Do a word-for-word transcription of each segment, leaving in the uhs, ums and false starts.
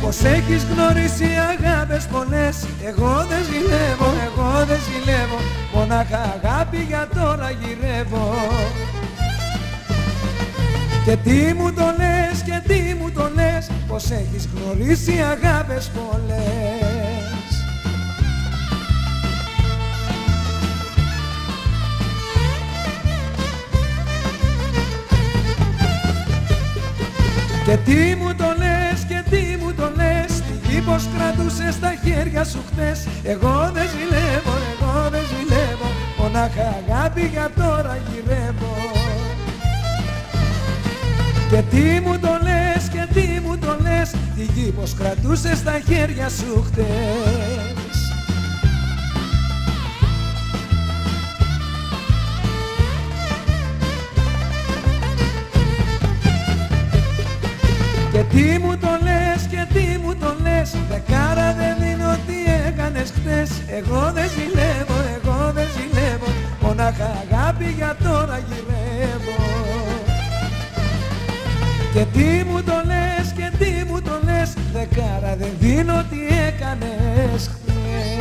πως έχεις γνωρίσει αγάπες πολλές. Εγώ δεν ζηλεύω, εγώ δεν ζηλεύω, μονάχα αγάπη για τώρα γυρεύω. Και τι μου το λες, και τι μου το λες, πως έχεις γνωρίσει αγάπες πολλές. Και τι μου το λες, και τι μου το λες, τη γη πως κρατούσες στα χέρια σου χτες. Εγώ δεν ζηλεύω, εγώ δεν ζηλεύω, μονάχα αγάπη για τώρα γυρεύω. Και τι μου το λες, και τι μου το λες, τη γη πως κρατούσες στα χέρια σου χτες. Και τι μου το λες, και τι μου το λες, δεκάρα δεν δίνω τι έκανες χτες. Εγώ δεν ζηλεύω, εγώ δεν ζηλεύω, μονάχα αγάπη για τώρα γυρεύω. Και τι μου το λες, και τι μου το λες, δεκάρα δεν δίνω τι έκανες χτες.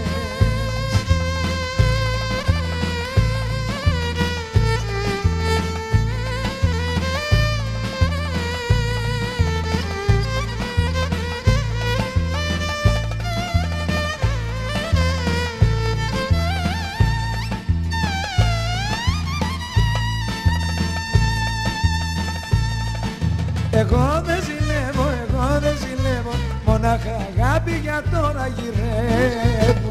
Εγώ δεν ζηλεύω, εγώ δεν ζηλεύω, μονάχα αγάπη για τώρα γυρεύω.